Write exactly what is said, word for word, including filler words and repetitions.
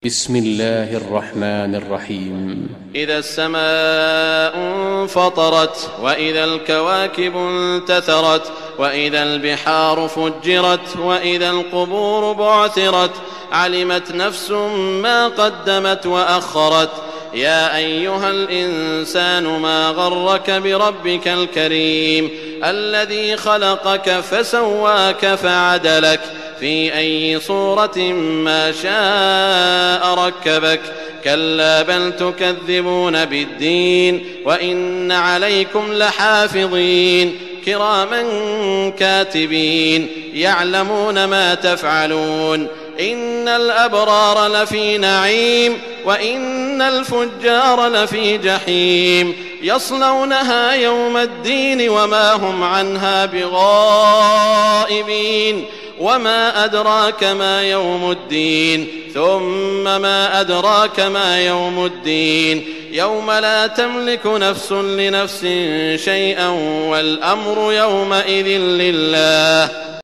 بسم الله الرحمن الرحيم. إذا السماء انفطرت وإذا الكواكب انتثرت وإذا البحار فجرت وإذا القبور بعثرت علمت نفس ما قدمت وأخرت. يا أيها الإنسان ما غرك بربك الكريم الذي خلقك فسواك فعدلك في أي صورة ما شاء ركبك. كلا بل تكذبون بالدين وإن عليكم لحافظين كراما كاتبين يعلمون ما تفعلون. إن الأبرار لفي نعيم وإن الفجار لفي جحيم يصلونها يوم الدين وما هم عنها بغائبين. وما أدراك ما يوم الدين ثم ما أدراك ما يوم الدين يوم لا تملك نفس لنفس شيئا والأمر يومئذ لله.